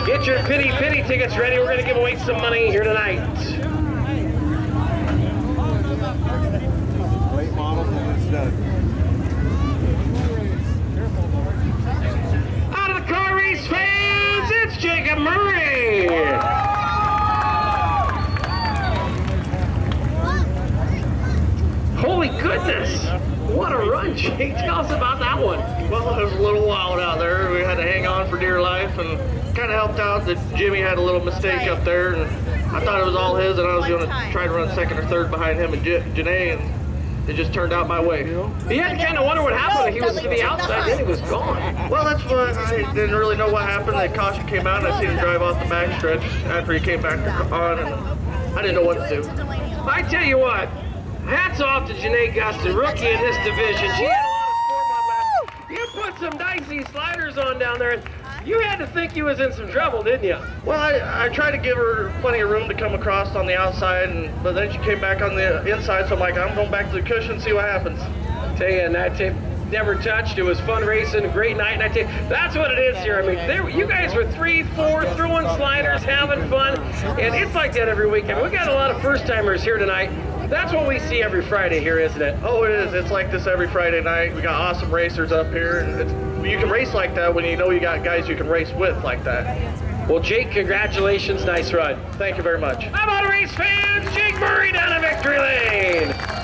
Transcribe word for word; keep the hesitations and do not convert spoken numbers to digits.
Get your pity pity tickets ready. We're going to give away some money here tonight. Late model and it's done. Out of the car race fans, it's Jacob Murray. Holy goodness. What a run, Jake. Tell us about that one. Well, it was a little wild out there. We had to hang on for dear life, and kind of helped out that Jimmy had a little mistake up there, and I thought it was all his, and I was going to try to run second or third behind him and J Janae, and it just turned out my way. He had to kind of wonder what happened. He was to the outside, then he was gone. Well, that's what I didn't really know what happened. The caution came out, and I seen him drive off the backstretch after he came back on, and I didn't know what to do. I tell you what, hats off to Janae Gustin, rookie in this division. She had a lot of sport on last. You put some dicey sliders on down there, and you had to think you was in some trouble, didn't you? Well, I, I tried to give her plenty of room to come across on the outside, and but then she came back on the inside, so I'm like, I'm going back to the cushion, see what happens. Tell you, and that tape never touched. It was fun racing, a great night, and I tell you, that's what it is here. I mean, there, you guys were three, four, throwing sliders, having fun, and it's like that every weekend. We got a lot of first-timers here tonight. That's what we see every Friday here, isn't it? Oh, it is. It's like this every Friday night. We got awesome racers up here, and it's, you can race like that when you know you got guys you can race with like that. Well, Jake, congratulations. Nice run. Thank you very much. How about race fans? Jake Murray down in victory lane.